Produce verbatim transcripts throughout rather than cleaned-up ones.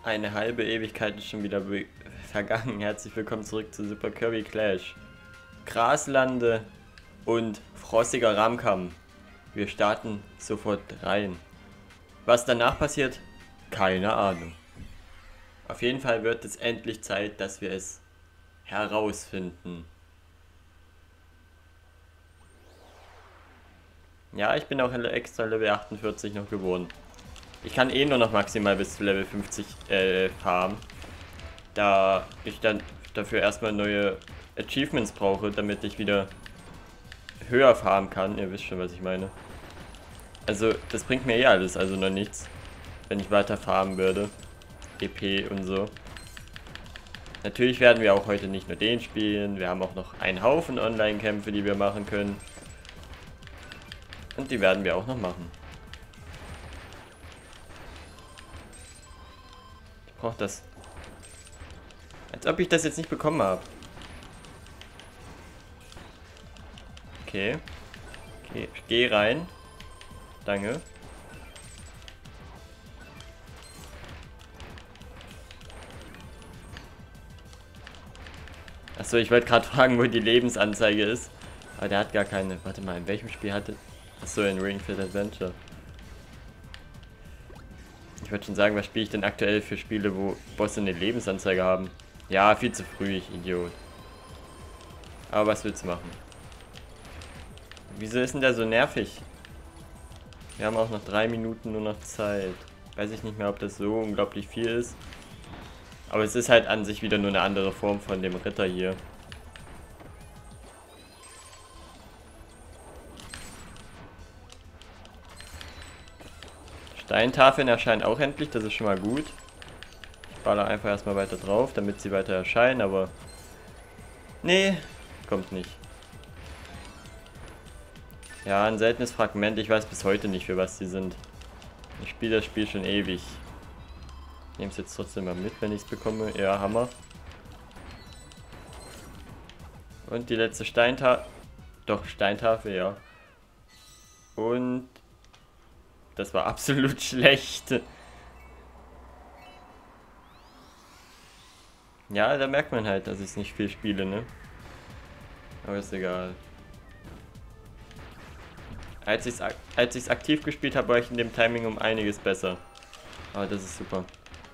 Eine halbe Ewigkeit ist schon wieder vergangen. Herzlich willkommen zurück zu Super Kirby Clash. Graslande und frostiger Ramkamm. Wir starten sofort rein. Was danach passiert? Keine Ahnung. Auf jeden Fall wird es endlich Zeit, dass wir es herausfinden. Ja, ich bin auch extra Level achtundvierzig noch geworden. Ich kann eh nur noch maximal bis zu Level fünfzig äh, farmen. Da ich dann dafür erstmal neue Achievements brauche, damit ich wieder höher farmen kann. Ihr wisst schon, was ich meine. Also, das bringt mir eh alles, also noch nichts. Wenn ich weiter farmen würde. E P und so. Natürlich werden wir auch heute nicht nur den spielen. Wir haben auch noch einen Haufen Online-Kämpfe, die wir machen können. Und die werden wir auch noch machen. Ich brauche das. Als ob ich das jetzt nicht bekommen habe. Okay. Okay, ich gehe rein. Danke. Achso, ich wollte gerade fragen, wo die Lebensanzeige ist. Aber der hat gar keine. Warte mal, in welchem Spiel hatte... Achso, in Ring Fit Adventure. Ich wollte schon sagen, was spiele ich denn aktuell für Spiele, wo Bosse eine Lebensanzeige haben? Ja, viel zu früh, ich Idiot. Aber was willst du machen? Wieso ist denn der so nervig? Wir haben auch noch drei Minuten nur noch Zeit. Weiß ich nicht mehr, ob das so unglaublich viel ist. Aber es ist halt an sich wieder nur eine andere Form von dem Ritter hier. Steintafeln erscheinen auch endlich, das ist schon mal gut. Ich baller einfach erstmal weiter drauf, damit sie weiter erscheinen, aber... Nee, kommt nicht. Ja, ein seltenes Fragment, ich weiß bis heute nicht, für was die sind. Ich spiele das Spiel schon ewig. Ich nehme es jetzt trotzdem mal mit, wenn ich es bekomme. Ja, Hammer. Und die letzte Steintafel. Doch, Steintafel, ja. Und... Das war absolut schlecht. Ja, da merkt man halt, dass ich nicht viel spiele, ne? Aber ist egal. Als ich es als ich's aktiv gespielt habe, war ich in dem Timing um einiges besser. Aber das ist super.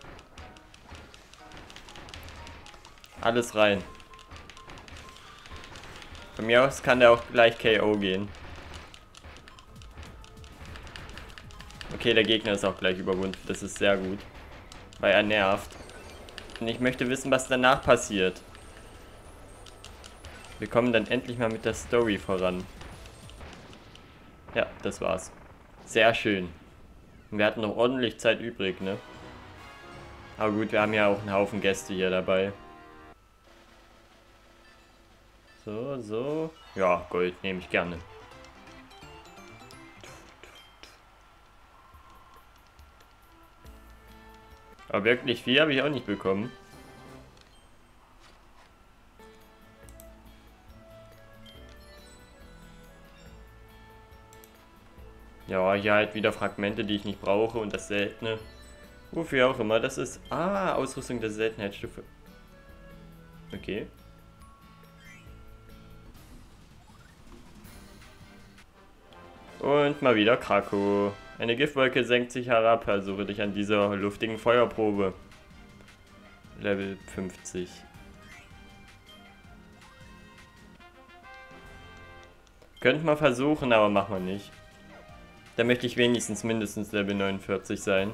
Alles rein. Von mir aus kann der auch gleich K O gehen. Okay, der Gegner ist auch gleich überwunden. Das ist sehr gut. Weil er nervt. Und ich möchte wissen, was danach passiert. Wir kommen dann endlich mal mit der Story voran. Ja, das war's. Sehr schön. Und wir hatten noch ordentlich Zeit übrig, ne? Aber gut, wir haben ja auch einen Haufen Gäste hier dabei. So, so. Ja, Gold nehme ich gerne. Aber wirklich viel habe ich auch nicht bekommen. Ja, hier halt wieder Fragmente, die ich nicht brauche und das Seltene. Wofür auch immer das ist. Ah, Ausrüstung der Seltenheitsstufe. Okay. Und mal wieder Krako. Eine Giftwolke senkt sich herab, versuche dich an dieser luftigen Feuerprobe. Level fünfzig. Könnte man versuchen, aber machen wir nicht. Da möchte ich wenigstens mindestens Level neunundvierzig sein.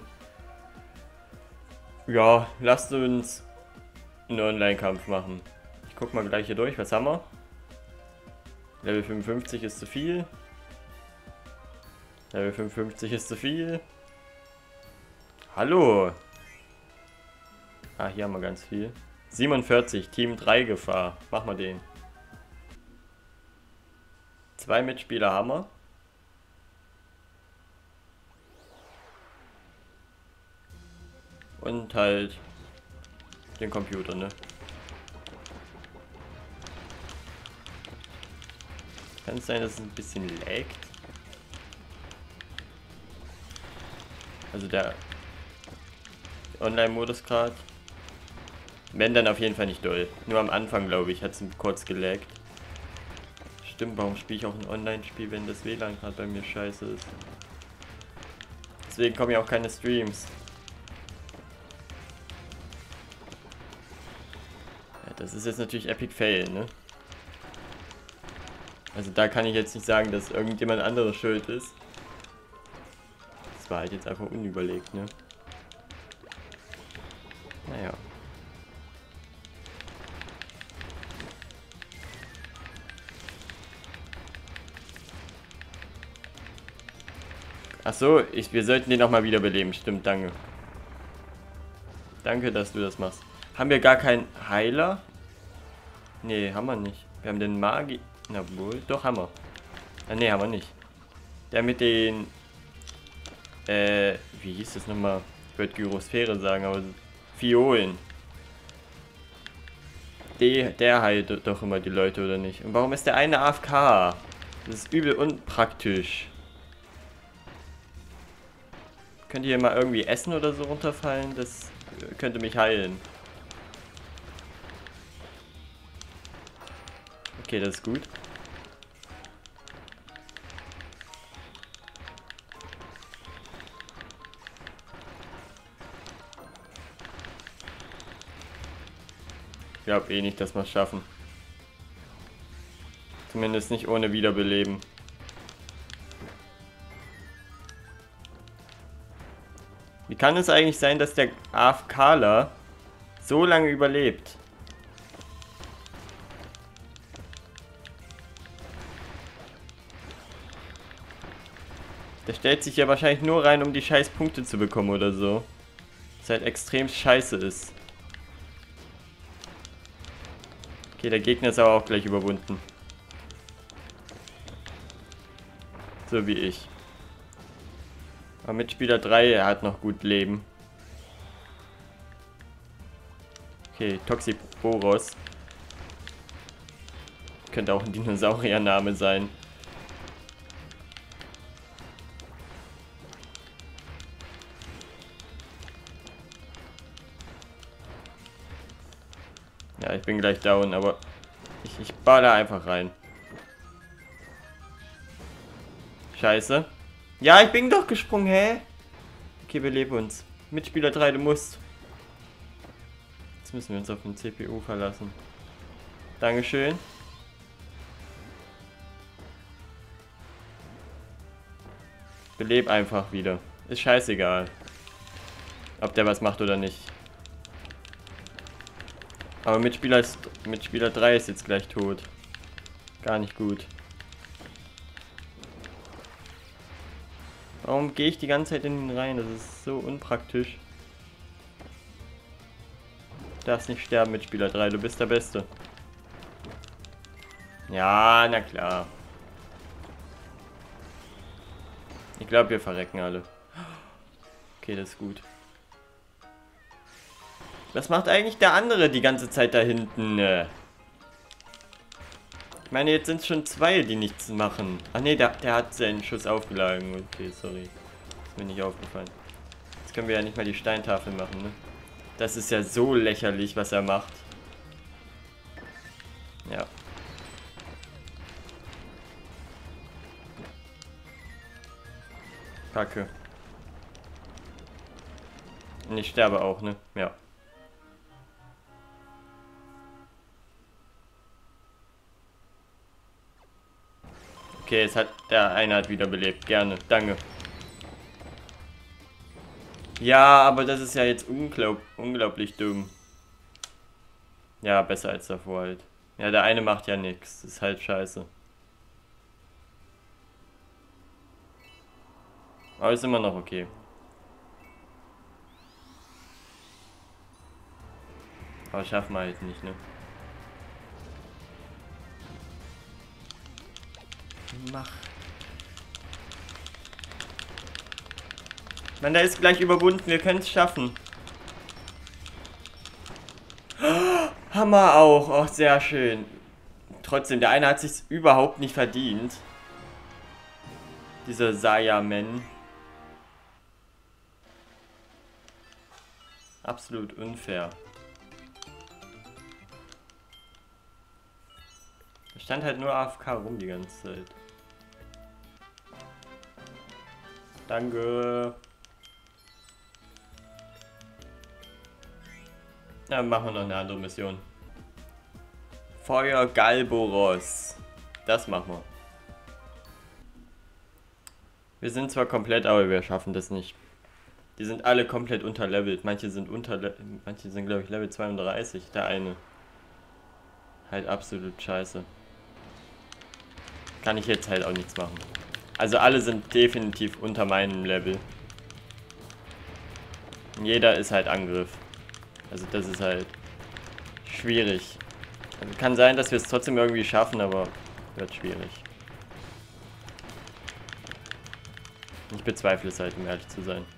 Ja, lasst uns einen Online-Kampf machen. Ich guck mal gleich hier durch, was haben wir? Level fünfundfünfzig ist zu viel. Level fünfundfünfzig ist zu viel. Hallo. Ah, hier haben wir ganz viel. siebenundvierzig, Team drei Gefahr. Machen wir den. Zwei Mitspieler haben wir. Und halt den Computer, ne? Kann es sein, dass es ein bisschen laggt? Also der Online-Modus gerade. Wenn, dann auf jeden Fall nicht doll. Nur am Anfang, glaube ich, hat es kurz gelaggt. Stimmt, warum spiele ich auch ein Online-Spiel, wenn das W L A N gerade bei mir scheiße ist? Deswegen kommen ja auch keine Streams. Ja, das ist jetzt natürlich Epic Fail, ne? Also da kann ich jetzt nicht sagen, dass irgendjemand anderes schuld ist. Das war halt jetzt einfach unüberlegt, ne? Naja. Ach so, ich, wir sollten den auch mal wiederbeleben. Stimmt, danke. Danke, dass du das machst. Haben wir gar keinen Heiler? Nee, haben wir nicht. Wir haben den Magi... Na wohl, doch haben wir. Ah, nee, haben wir nicht. Der mit den... Äh, wie hieß das nochmal? Ich würde Gyrosphäre sagen, aber... Fiolen. Der, der heilt doch immer die Leute, oder nicht? Und warum ist der eine A F K? Das ist übel unpraktisch. Könnt ihr mal irgendwie essen oder so runterfallen? Das könnte mich heilen. Okay, das ist gut. Ich glaube eh nicht, dass wir es schaffen. Zumindest nicht ohne Wiederbeleben. Wie kann es eigentlich sein, dass der AFKler so lange überlebt? Der stellt sich ja wahrscheinlich nur rein, um die scheiß Punkte zu bekommen oder so. Was halt extrem scheiße ist. Okay, der Gegner ist aber auch gleich überwunden. So wie ich. Aber Mitspieler drei, er hat noch gut Leben. Okay, Toxiboros. Könnte auch ein Dinosauriername sein. Ja, ich bin gleich down, aber ich, ich baller einfach rein. Scheiße. Ja, ich bin doch gesprungen, hä? Okay, belebe uns. Mitspieler drei, du musst. Jetzt müssen wir uns auf den C P U verlassen. Dankeschön. Beleb einfach wieder. Ist scheißegal. Ob der was macht oder nicht. Aber Mitspieler, ist, Mitspieler drei ist jetzt gleich tot. Gar nicht gut. Warum gehe ich die ganze Zeit in ihn rein? Das ist so unpraktisch. Du darfst nicht sterben, Mitspieler drei. Du bist der Beste. Ja, na klar. Ich glaube, wir verrecken alle. Okay, das ist gut. Was macht eigentlich der andere die ganze Zeit da hinten? Ich meine, jetzt sind es schon zwei, die nichts machen. Ach nee, der, der hat seinen Schuss aufgeladen. Okay, sorry. Ist mir nicht aufgefallen. Jetzt können wir ja nicht mal die Steintafel machen, ne? Das ist ja so lächerlich, was er macht. Ja. Kacke. Und ich sterbe auch, ne? Ja. Okay, jetzt hat der eine hat wiederbelebt. Gerne. Danke. Ja, aber das ist ja jetzt unglaub, unglaublich dumm. Ja, besser als davor halt. Ja, der eine macht ja nichts. Das ist halt scheiße. Aber ist immer noch okay. Aber schaffen wir halt nicht, ne? Mach. Mann, der ist gleich überwunden. Wir können es schaffen. Oh, Hammer auch. Oh, sehr schön. Trotzdem, der eine hat sich überhaupt nicht verdient. Dieser Saiyaman. Absolut unfair. Er stand halt nur A F K rum die ganze Zeit. Danke. Na, dann machen wir noch eine andere Mission. Feuer Galboros. Das machen wir. Wir sind zwar komplett, aber wir schaffen das nicht. Die sind alle komplett unterlevelt. Manche sind unter, manche sind glaube ich Level zweiunddreißig. Der eine. Halt absolut scheiße. Kann ich jetzt halt auch nichts machen. Also alle sind definitiv unter meinem Level. Jeder ist halt Angriff. Also das ist halt schwierig. Also kann sein, dass wir es trotzdem irgendwie schaffen, aber wird schwierig. Ich bezweifle es halt, um ehrlich zu sein.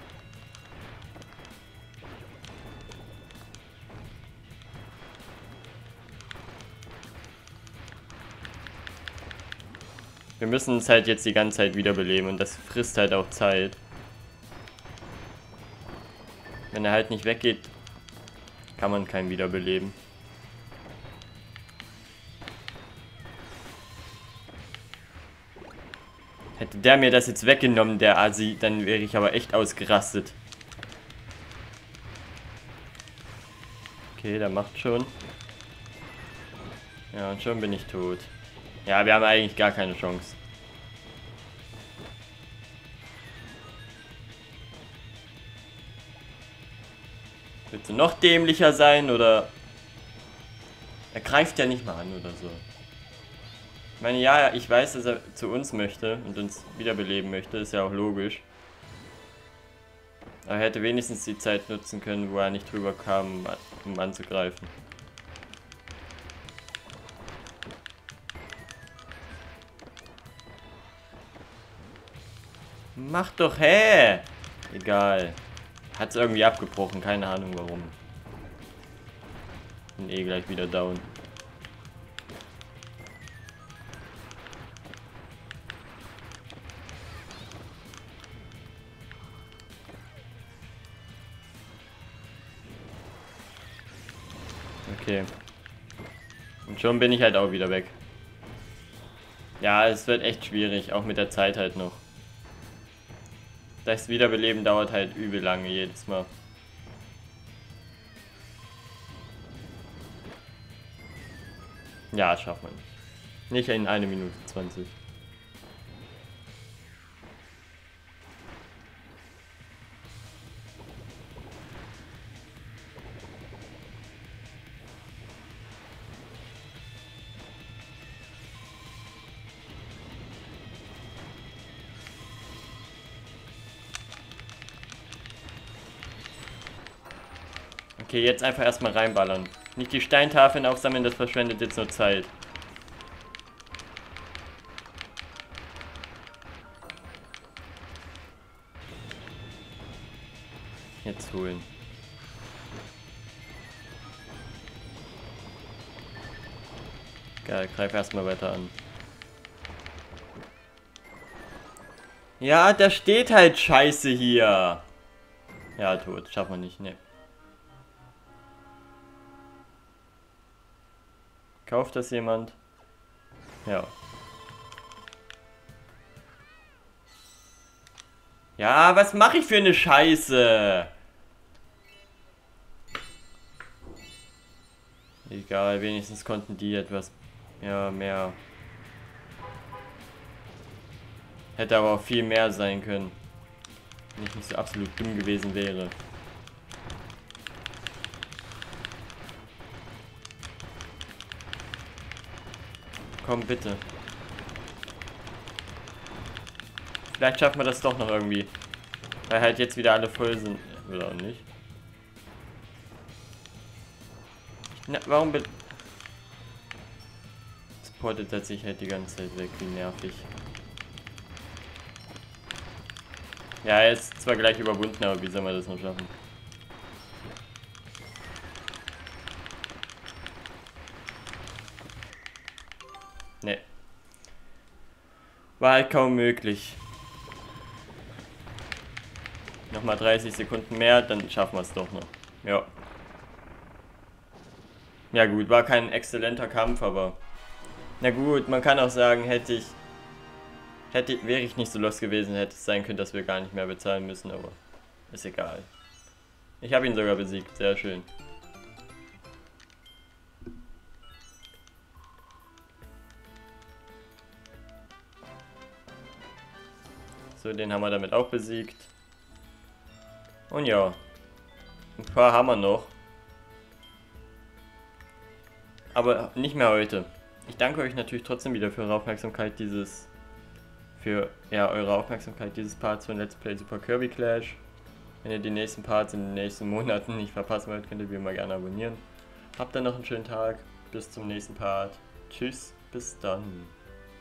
Wir müssen es halt jetzt die ganze Zeit wiederbeleben und das frisst halt auch Zeit. Wenn er halt nicht weggeht, kann man keinen wiederbeleben. Hätte der mir das jetzt weggenommen, der Asi, dann wäre ich aber echt ausgerastet. Okay, der macht schon. Ja, und schon bin ich tot. Ja, wir haben eigentlich gar keine Chance. Willst du noch dämlicher sein, oder? Er greift ja nicht mal an oder so. Ich meine, ja, ich weiß, dass er zu uns möchte und uns wiederbeleben möchte, ist ja auch logisch. Aber er hätte wenigstens die Zeit nutzen können, wo er nicht drüber kam, um anzugreifen. Mach doch, hä? Egal. Hat's irgendwie abgebrochen, keine Ahnung warum. Bin eh gleich wieder down. Okay. Und schon bin ich halt auch wieder weg. Ja, es wird echt schwierig, auch mit der Zeit halt noch. Das Wiederbeleben dauert halt übel lange jedes Mal. Ja, das schafft man nicht. Nicht in eine Minute zwanzig. Okay, jetzt einfach erstmal reinballern. Nicht die Steintafeln aufsammeln, das verschwendet jetzt nur Zeit. Jetzt holen. Geil, greif erstmal weiter an. Ja, da steht halt Scheiße hier. Ja, tot. Schaffen wir nicht, ne. Kauft das jemand? Ja. Ja, was mache ich für eine Scheiße? Egal, wenigstens konnten die etwas ja, mehr. Hätte aber auch viel mehr sein können. Wenn ich nicht so absolut dumm gewesen wäre. Komm, bitte. Vielleicht schaffen wir das doch noch irgendwie. Weil halt jetzt wieder alle voll sind. Oder auch nicht. Na, warum bin... Das portet tatsächlich halt die ganze Zeit weg. Wie nervig. Ja, er ist zwar gleich überwunden, aber wie soll man das noch schaffen? Ne. War halt kaum möglich. Nochmal dreißig Sekunden mehr, dann schaffen wir es doch noch. Ja. Ja gut, war kein exzellenter Kampf, aber... Na gut, man kann auch sagen, hätte ich... Hätte, wäre ich nicht so los gewesen, hätte es sein können, dass wir gar nicht mehr bezahlen müssen, aber... Ist egal. Ich habe ihn sogar besiegt, sehr schön. So, den haben wir damit auch besiegt. Und ja, ein paar haben wir noch. Aber nicht mehr heute. Ich danke euch natürlich trotzdem wieder für eure Aufmerksamkeit dieses... Für, ja, eure Aufmerksamkeit dieses Parts von Let's Play Super Kirby Clash. Wenn ihr die nächsten Parts in den nächsten Monaten nicht verpassen wollt, könnt ihr wie immer gerne abonnieren. Habt dann noch einen schönen Tag. Bis zum nächsten Part. Tschüss, bis dann.